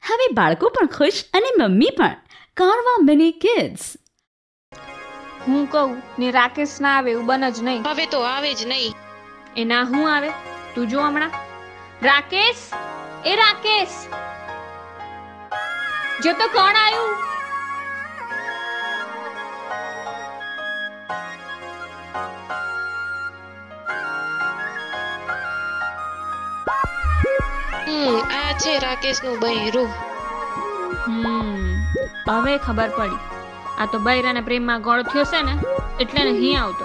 હવે બાળકો પણ ખુશ અને મમ્મી પણ. Carvaan mini kids. હું કહું ને રાકેશ ના આવે એવું બન જ નહીં. હવે તો આવે જ નહીં. એ ના હું આવે તું જો હમણાં. રાકેશ, એ રાકેશ, જો તો કોણ આવ્યું. આ છે રાકેશ નું બૈરું. હવે ખબર પડી. આ તો બૈરાના પ્રેમમાં ગોળ થયો છે ને એટલે નહીં આવતો.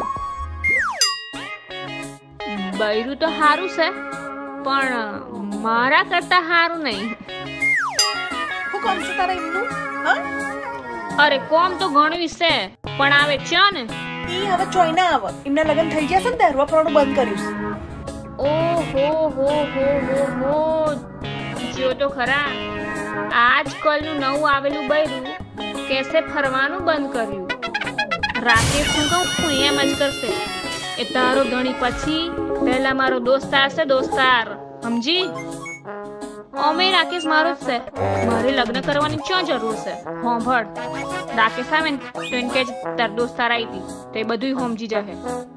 બૈરું તો હારું છે પણ મારા કરતા હારું નહીં. હું કોમ છે તારા એમનું? હા, અરે કોમ તો ઘણું છે પણ આવે છે ને. ઈ હવે ચોઈના આવે. એમના લગન થઈ જશે ને દરવા ફરવાનું બંધ કર્યું છે. ઓહો હો હો હો હો, જો તો ખરા આજકાલનું નવું આવેલું બૈરું કેસે ફરવાનું બંધ કર્યું. રાકેશ હું કહું એમ જ કરશે. એ તારો ધણી પછી પહેલા મારો દોસ્તાર છે, દોસ્તાર સમજી. અમે રાકેશ મારો જ છે. મારે લગ્ન કરવાની ક્યાં જરૂર છે? હોંભળ, રાકેશ આવે ને તો એને કે તાર દોસ્તાર આવી હતી તો એ બધું સમજી જશે.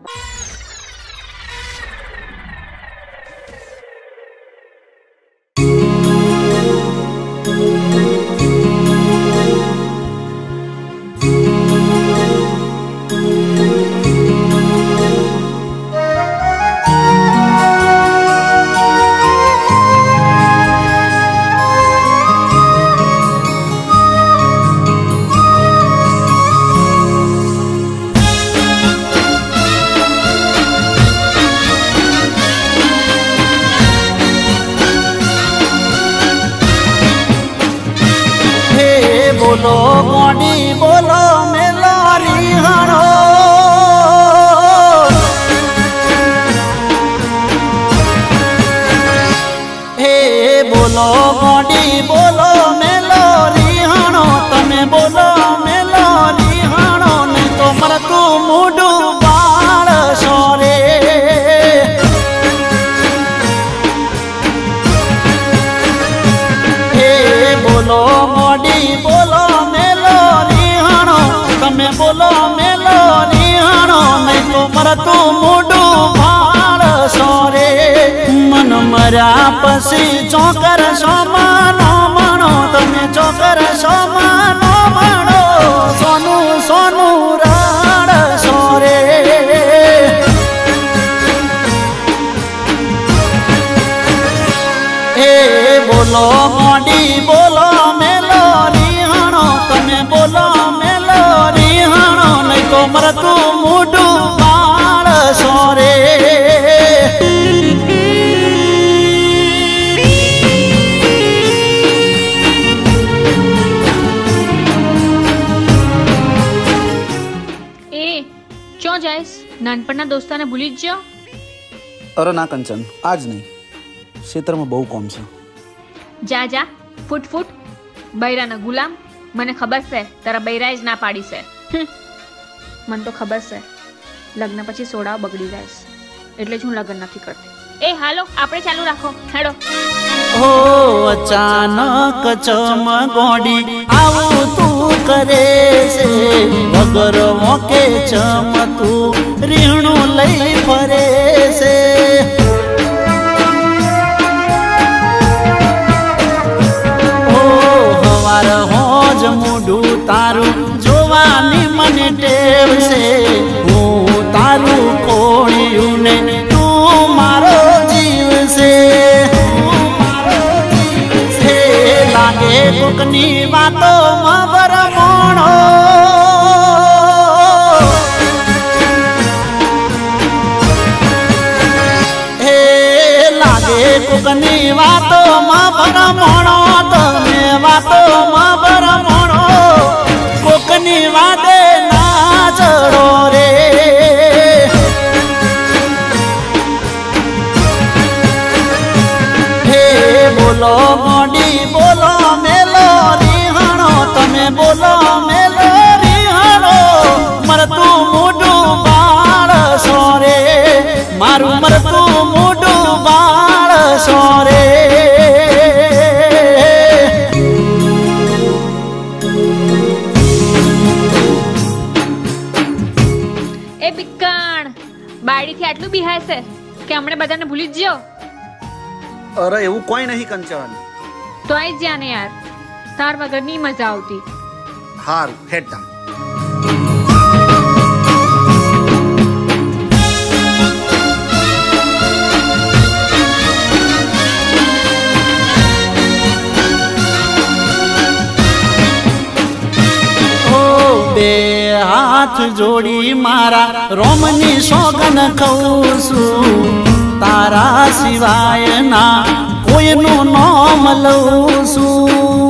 બોલો ગોડી બોલો મેલારી હાણો. હે બોલો ગોડી બોલો મેલારી હાણો. તમે બોલો મેલારી હાણો નહીં તો મરતું મૂડું બાળ સોરે. હે બોલો ગોડી બોલો તમે બોલો મેલો નિહાણો નહીં તો મરતું મૂડું ભાળ સોરે. મન મર્યા પછી ચોકર સોમાનો મણો. તમે ચોકર સોમાનો મણો. સોનું સોનું રાડ સોરે. એ બોલો મોડી બોલો મેલો નિહાણો. તમે બોલો તો મરતું મૂડું બાળ સોરે. એ ચો જાઈસ? નાનપણના દોસ્તાને ભૂલી જ જાઓ. અરે ના કંચન, આજ નહીં. ક્ષેત્રમાં બહુ કોમ છે. જા જા ફૂટ ફૂટ. બૈરાના ગુલામ. મને ખબર છે તારા બૈરાએ જ ના પાડી છે. મને તો ખબર છે લગ્ન પછી સોડા બગડી જાય એટલે જ હું લગ્ન નથી કરતી. એ હાલો આપણે ચાલુ રાખો હેડો. હો અચાનક ચમ ગોડી આવું તું કરે છે. વગર મોકે ચમ તું રીણું લઈ ફરે છે. હો હવાર હોજ મૂડું તારું જોવાની મને ટેવ છે. હું તારું કોળિયું ને તું મારો જીવ છે. લાગે કોકની વાતો માં ભરમણો. હે લાગે કોકની વાતો માં ભરમણો. તમે વાતો માં ભરમણો. કોકની વાદે ના ચડો રે. હે બોલો મોડી બોલો મેલો રિહાણો. તમે બોલો મેલો રિહાણો. મરતું મૂડું બાળ સોરે. મારું મરતું મૂડું બાળ સોરે. થી આટલું બિહાય છે કે હમણે બધાને ભૂલી જ જાઓ. અરે એવું કોઈ નહીં કંચન. તો આઈ જ જા ને યાર, તાર વગર ની મજા આવતી. હારું હેડતા. બે હાથ જોડી મારા રોમની સોગન કહું છું, તારા સિવાય ના કોઈનું નામ લઉં છું.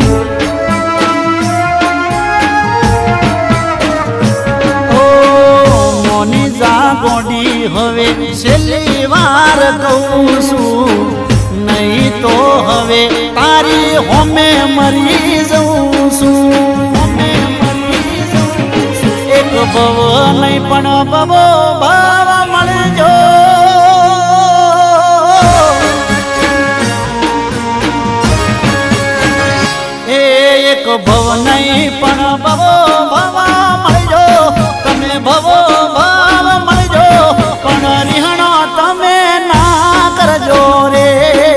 ઓ મોની જા ગોડી હવે છેલ્લી વાર કહું છું, નહીં તો હવે તારી હોમે મરી જઉં છું. એક ભવ નહીં પણ ભવો ભાવ મળજો. એક ભવ નહીં પણ ભવો ભાવ મળજો. તમે ભવો ભાવ મળજો પણ રિહણો તમે ના કરજો રે.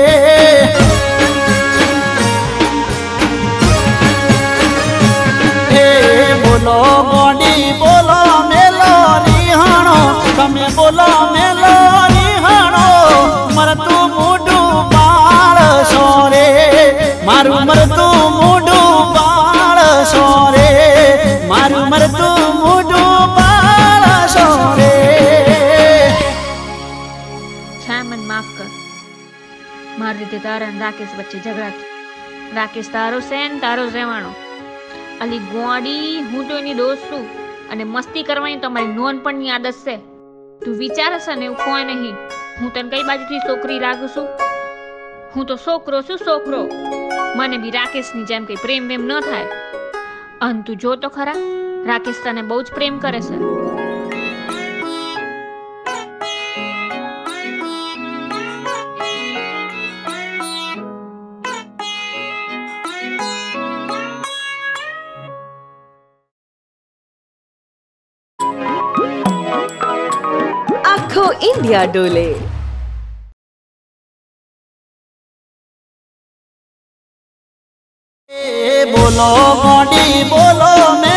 બોલો ગોડી બોલો મેલો રિહાણો, તમે બોલો મેલો રિહાણો, મરતું મોઢું બાળશો રે, મારું મરતું મોઢું બાળશો રે, મારું મરતું મોઢું બાળશો રે. છા મન માફ કર, મારી રીતે તારા અને રાકેશ વચ્ચે ઝઘડા થયો. રાકેશ તારો છે ને તારો રહેવાનો. અલી ગોડી, હું તો એની દોસ્ત છું અને મસ્તી કરવાની તમારી નોનપણની આદત છે. તું વિચારે છે ને એવું કોઈ નહીં. હું તને કઈ બાજુથી છોકરી લાગુ છું? હું તો છોકરો છું, છોકરો. મને બી રાકેશની જેમ કઈ પ્રેમ વેમ ન થાય. અને તું જો તો ખરા, રાકેશ તને બહુ જ પ્રેમ કરે છે. આખો ઇન્ડિયા ડોલે. બોલો ગોડી બોલો.